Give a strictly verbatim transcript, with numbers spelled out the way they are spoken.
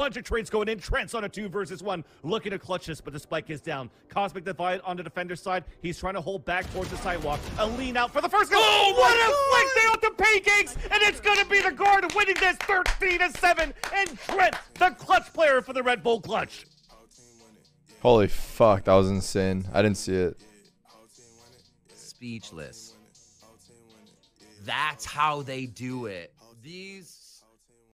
Bunch of trades going in. Trent's on a two versus one. Looking to clutch this, but the spike is down. Cosmic Divide on the defender's side. He's trying to hold back towards the sidewalk. A lean out for the first goal. Oh, what a flick down to pancakes! And it's going to be the guard winning this thirteen to seven. And Trent, the clutch player for the Red Bull Clutch. Holy fuck, that was insane. I didn't see it. Speechless. That's how they do it. These